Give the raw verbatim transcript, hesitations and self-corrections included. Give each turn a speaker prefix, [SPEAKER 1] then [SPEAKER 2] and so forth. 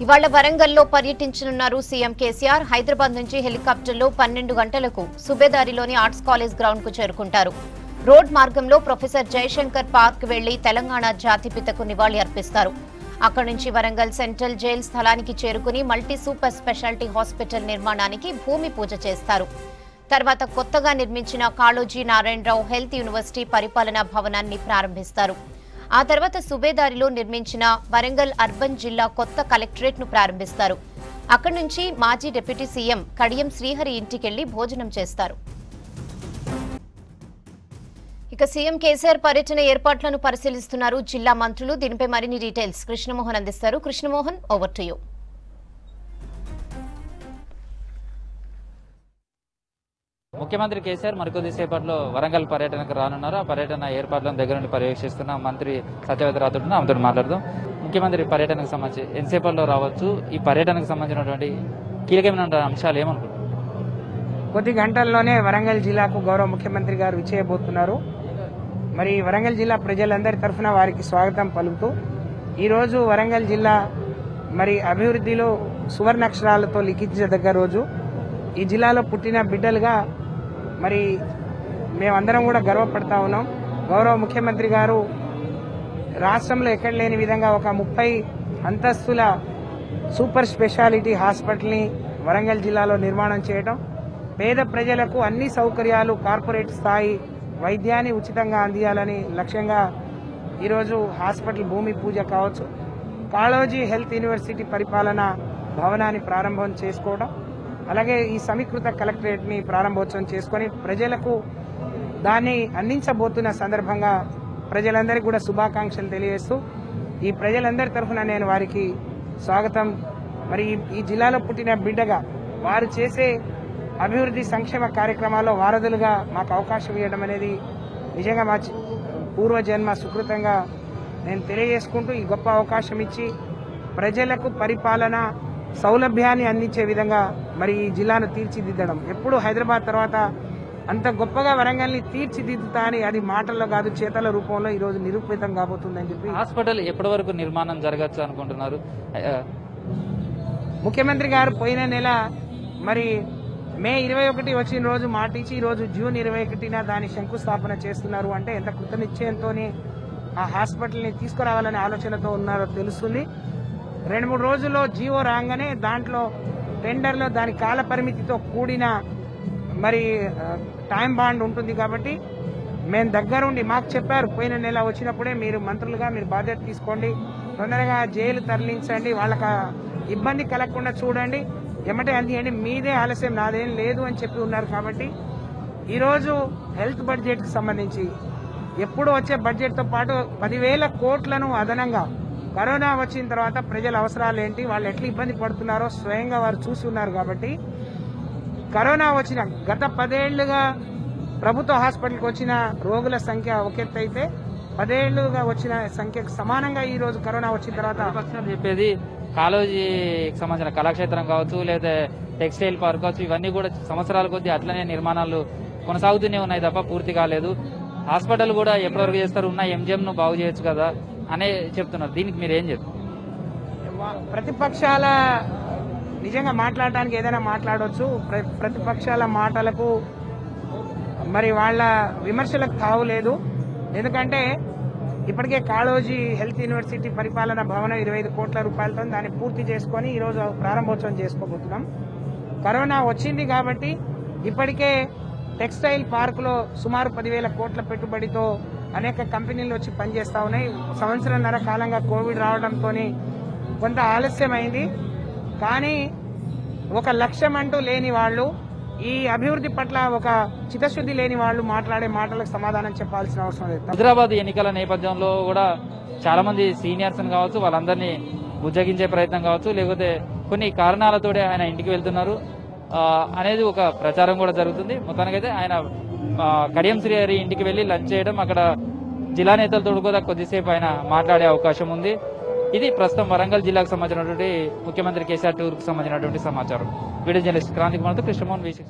[SPEAKER 1] ఇవాళ వరంగల్లో పర్యటించనున్నారు సీఎం కేసీఆర్. హైదరాబాద్ నుంచి హెలికాప్టర్లో పన్నెండు గంటలకు సుబేదారిలోని ఆర్ట్స్ కాలేజ్ గ్రౌండ్ కు చేరుకుంటారు. రోడ్ మార్గంలో ప్రొఫెసర్ జయశంకర్ పార్క్ వెళ్లి తెలంగాణ జాతిపితకు నివాళి అర్పిస్తారు. అక్కడి నుంచి వరంగల్ సెంట్రల్ జైల్ స్థలానికి చేరుకుని మల్టీ సూపర్ స్పెషాలిటీ హాస్పిటల్ నిర్మాణానికి భూమి పూజ చేస్తారు. తర్వాత కొత్తగా నిర్మించిన కాళోజీ నారాయణరావు హెల్త్ యూనివర్సిటీ పరిపాలనా భవనాన్ని ప్రారంభిస్తారు. ఆ తర్వాత సుబేదారిలో నిర్మించిన వరంగల్ అర్బన్ జిల్లా కొత్త కలెక్టరేట్ ను ప్రారంభిస్తారు. అక్కడి నుంచి మాజీ డిప్యూటీ సీఎం కడియం శ్రీహరి ఇంటికెళ్లి భోజనం చేస్తారు. ఇక సీఎం కేసీఆర్ పర్యటన ఏర్పాట్లను పరిశీలిస్తున్నారు జిల్లా మంత్రులు. దీనిపై మరిన్ని డీటెయిల్స్ కృష్ణమోహన్ అందిస్తారు. Krishnamohan, over to you.
[SPEAKER 2] ముఖ్యమంత్రి కేసీఆర్ మరికొద్దిసేపట్లో వరంగల్ పర్యటనకు రానున్నారు. ఆ పర్యటన ఏర్పాట్లను దగ్గర నుండి పర్యవేక్షిస్తున్న మంత్రి సత్యవతి రాథోడ్ ఆమెతో మాట్లాడదాం. ముఖ్యమంత్రి పర్యటనకు సంబంధించి ఎంతసేపట్లో రావచ్చు? ఈ పర్యటనకు సంబంధించినటువంటి కీలకమైన అంశాలు ఏమనుకుంటున్నారు?
[SPEAKER 3] కొద్ది గంటల్లోనే వరంగల్ జిల్లాకు గౌరవ ముఖ్యమంత్రి గారు విచ్చేయబోతున్నారు. మరి వరంగల్ జిల్లా ప్రజలందరి తరఫున వారికి స్వాగతం పలుకుతూ ఈరోజు వరంగల్ జిల్లా మరి అభివృద్ధిలో సువర్ణాక్షరాలతో లిఖించదగ్గ రోజు. ఈ జిల్లాలో పుట్టిన బిడ్డలుగా మరి మేమందరం కూడా గర్వపడతా ఉన్నాం. గౌరవ ముఖ్యమంత్రి గారు రాష్ట్రంలో ఎక్కడ లేని విధంగా ఒక ముప్పై అంతస్తుల సూపర్ స్పెషాలిటీ హాస్పిటల్ని వరంగల్ జిల్లాలో నిర్మాణం చేయడం, పేద ప్రజలకు అన్ని సౌకర్యాలు కార్పొరేట్ స్థాయి వైద్యాన్ని ఉచితంగా అందియాలని లక్ష్యంగా ఈరోజు హాస్పిటల్ భూమి పూజ కావచ్చు, కాళోజీ హెల్త్ యూనివర్సిటీ పరిపాలన భవనాన్ని ప్రారంభం చేసుకోవడం, అలాగే ఈ సమీకృత కలెక్టరేట్ ని ప్రారంభోత్సవం చేసుకుని ప్రజలకు దాన్ని అందించబోతున్న సందర్భంగా ప్రజలందరికీ కూడా శుభాకాంక్షలు తెలియజేస్తూ ఈ ప్రజలందరి తరఫున నేను వారికి స్వాగతం. మరి ఈ జిల్లాలో పుట్టిన బిడ్డగా వారు చేసే అభివృద్ధి సంక్షేమ కార్యక్రమాల్లో వారధులుగా మాకు అవకాశం ఇవ్వడం అనేది నిజంగా మా పూర్వజన్మ సుకృతంగా నేను తెలియజేసుకుంటూ ఈ గొప్ప అవకాశం ఇచ్చి ప్రజలకు పరిపాలన సౌలభ్యాన్ని అందించే విధంగా మరి ఈ జిల్లాను తీర్చిదిద్దడం, ఎప్పుడు హైదరాబాద్ తర్వాత అంత గొప్పగా వరంగల్ని తీర్చిదిద్దుతా అని అది మాటల్లో కాదు చేతల రూపంలో ఈ రోజు నిరూపితం కాబోతుందని చెప్పి.
[SPEAKER 2] హాస్పిటల్ ఎప్పటి వరకు నిర్మాణం జరగచ్చు అనుకుంటున్నారు?
[SPEAKER 3] ముఖ్యమంత్రి గారు పోయిన నెల మరి మే ఇరవై ఒకటి వచ్చిన రోజు మాట ఇచ్చి ఈ రోజు జూన్ ఇరవై ఒకటిన దాని శంకుస్థాపన చేస్తున్నారు అంటే ఎంత కృతనిశ్చయంతో ఆ హాస్పిటల్ ని తీసుకురావాలనే ఆలోచనతో ఉన్నారో తెలుస్తుంది. రెండు మూడు రోజుల్లో జీవో రాగానే దాంట్లో టెండర్లో దాని కాల పరిమితితో కూడిన మరి టైం బాండ్ ఉంటుంది కాబట్టి మేము దగ్గరుండి మాకు చెప్పారు పోయిన నెల వచ్చినప్పుడే మీరు మంత్రులుగా మీరు బాధ్యత తీసుకోండి, తొందరగా జైలు తరలించండి, వాళ్ళకి ఇబ్బంది కలగకుండా చూడండి, ఎమ్మటే అందియండి, మీదే ఆలస్యం నాదేం లేదు అని చెప్పి ఉన్నారు. కాబట్టి ఈరోజు హెల్త్ బడ్జెట్కి సంబంధించి ఎప్పుడు వచ్చే బడ్జెట్తో పాటు పదివేల కోట్లను అదనంగా కరోనా వచ్చిన తర్వాత ప్రజల అవసరాలు ఏంటి, వాళ్ళు ఎట్లా ఇబ్బంది పడుతున్నారో స్వయంగా వారు చూసి ఉన్నారు. కాబట్టి కరోనా వచ్చిన గత పదేళ్లుగా ప్రభుత్వ హాస్పిటల్కి వచ్చిన రోగుల సంఖ్య ఒక ఎత్తు అయితే పదేళ్లుగా వచ్చిన సంఖ్యకు సమానంగా ఈ రోజు కరోనా వచ్చిన తర్వాత
[SPEAKER 2] పక్షాలు చెప్పేది కాళోజీకి సంబంధించిన కళాక్షేత్రం కావచ్చు, లేదా టెక్స్టైల్ పార్క్ కావచ్చు, ఇవన్నీ కూడా సంవత్సరాల కొద్దీ అట్లనే నిర్మాణాలు కొనసాగుతూనే ఉన్నాయి తప్ప పూర్తి కాలేదు. హాస్పిటల్ కూడా ఎప్పటివరకు చేస్తారు, ఉన్న ఎంజిఎం ను బాగు చేయొచ్చు కదా అనే చెప్తున్నారు. దీనికి మీరు ఏం చెప్తారు?
[SPEAKER 3] ప్రతిపక్షాల నిజంగా మాట్లాడటానికి ఏదైనా మాట్లాడవచ్చు. ప్రతిపక్షాల మాటలకు మరి వాళ్ళ విమర్శలకు తావులేదు. ఎందుకంటే ఇప్పటికే కాళోజీ హెల్త్ యూనివర్సిటీ పరిపాలన భవనం ఇరవై ఐదు కోట్ల రూపాయలతో దాన్ని పూర్తి చేసుకొని ఈరోజు ప్రారంభోత్సవం చేసుకోబోతున్నాం. కరోనా వచ్చింది కాబట్టి ఇప్పటికే టెక్స్టైల్ పార్కులో సుమారు పదివేల కోట్ల పెట్టుబడితో అనేక కంపెనీలు వచ్చి పనిచేస్తా ఉన్నాయి. సంవత్సరంన్నర కాలంగా కోవిడ్ రావడంతో కొంత ఆలస్యమైంది. కానీ ఒక లక్ష్యం అంటూ లేని వాళ్ళు, ఈ అభివృద్ధి పట్ల ఒక చిత్తశుద్ధి లేని వాళ్ళు మాట్లాడే మాటలకు సమాధానం చెప్పాల్సిన అవసరం లేదు.
[SPEAKER 2] హైదరాబాద్ ఎన్నికల నేపథ్యంలో కూడా చాలా మంది సీనియర్స్ కావచ్చు, వాళ్ళందరినీ బుజ్జగించే ప్రయత్నం కావచ్చు, లేకపోతే కొన్ని కారణాలతోనే ఆయన ఇంటికి వెళ్తున్నారు అనేది ఒక ప్రచారం కూడా జరుగుతుంది. మొత్తానికైతే ఆయన కడియం శ్రీహరి ఇంటికి వెళ్లి లంచ్ చేయడం, అక్కడ జిల్లా నేతలతో కూడా కొద్దిసేపు ఆయన మాట్లాడే అవకాశం ఉంది. ఇది ప్రస్తుతం వరంగల్ జిల్లాకు సంబంధించినటువంటి ముఖ్యమంత్రి కేసీఆర్ టూర్ కు సంబంధించినటువంటి సమాచారం. వీడియో జర్నలిస్ట్ క్రాంతి కుమార్తో కృష్ణమోహన్, వి సిక్స్.